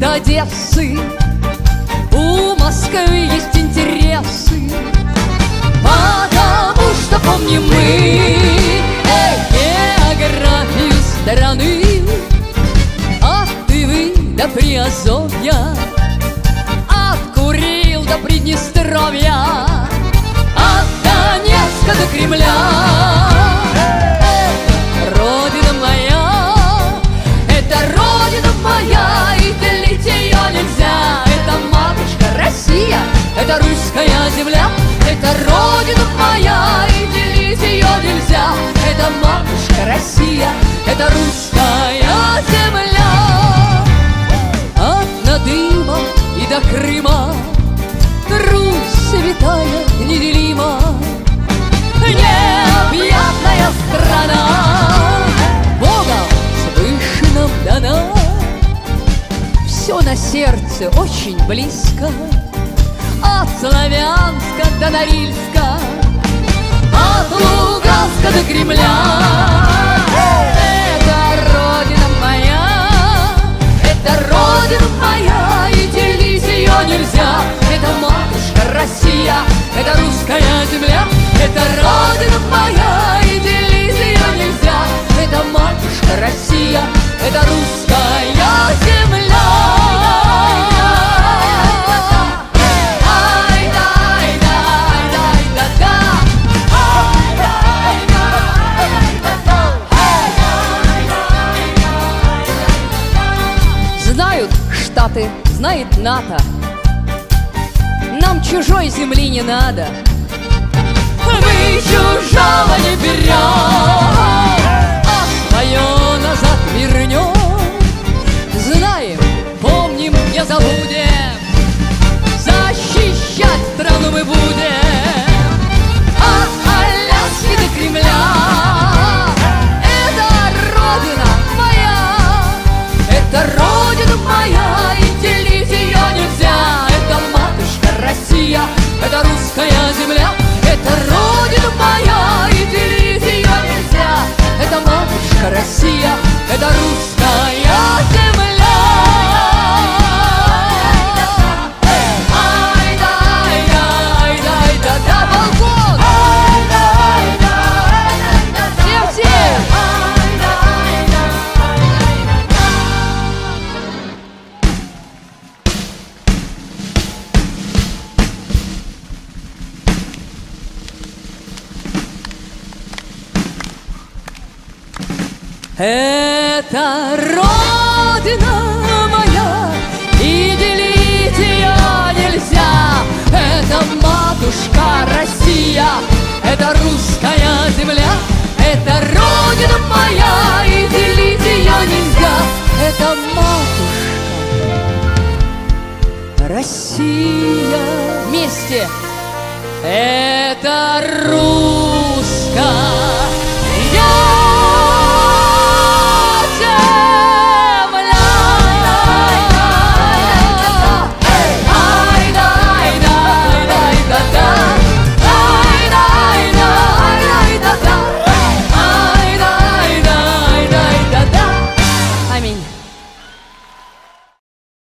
Одессы, у Москвы есть интересы, потому что помним мы географию страны. От Тывы до Приазовья, от Курил до Приднестровья, от Донецка до Кремля. Родина моя, это Родина моя, и делить ее нельзя. Это матушка Россия, это русская земля. Это Родина моя, и делить ее нельзя. Это матушка Россия, это русская земля. От Надыма и до Крыма Русь святая неделима, необъятная страна, Богом свыше нам дана. Все на сердце очень близко, от Славянска до Норильска, от Луганска до Кремля. Это Родина моя, это Родина моя, и делить ее нельзя. Это матушка Россия, это русская земля. Это Родина моя, и делить ее нельзя. Это матушка Россия, это русская земля. Знают Штаты, знает НАТО, нам чужой земли не надо. Мы чужого не берем, а свое назад вернем. Знаем, помним, не забудем, защищать страну мы будем. От Аляски до Кремля. Это Родина моя, это Родина моя, и делить ее нельзя. Это матушка Россия, это русская земля. Это Родина моя, и делить ее нельзя. Это матушка Россия, это русская земля. Ай-да-ай-да, балкон! Всем-всем! Это Родина моя, и делить ее нельзя. Это матушка Россия, это русская земля. Это Родина моя, и делить ее нельзя. Это матушка Россия. Вместе. Это Русь.